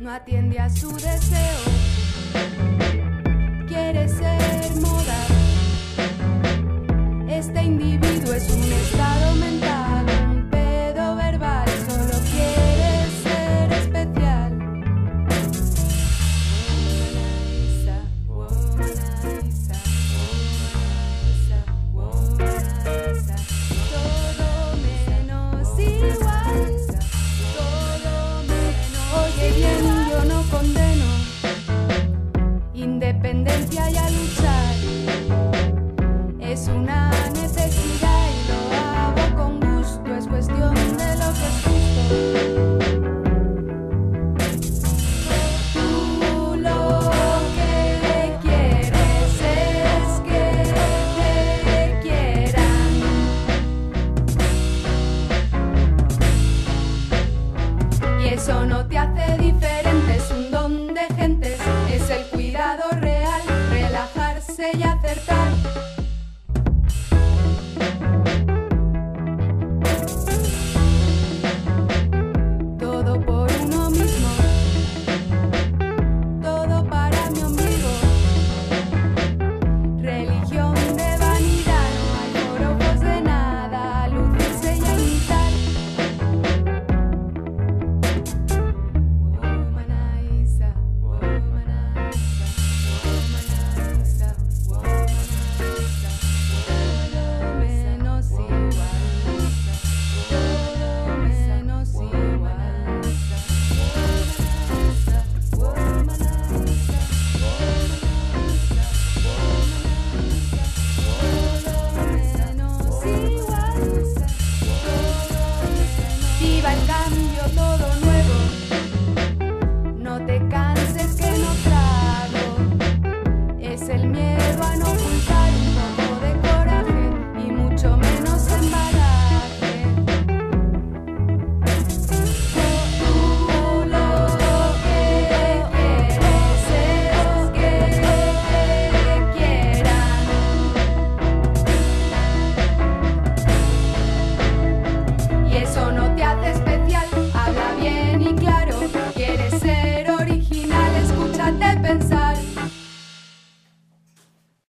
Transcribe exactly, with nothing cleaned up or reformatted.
no atiende a su deseo, quiere ser moda. Este individuo es un estado mental, un pedo verbal, solo quiere ser especial. Womaniza, womaniza, womaniza, todo menos igual, todo menos. Oye bien, yo no condeno independencia y a luchar. Es una necesidad y lo hago con gusto, es cuestión de lo que es justo. Tú lo que quieres es que te quieran. Y eso no te hace diferente, es un don de gentes, es el cuidado real, relajarse y acertar. Viva el cambio, todo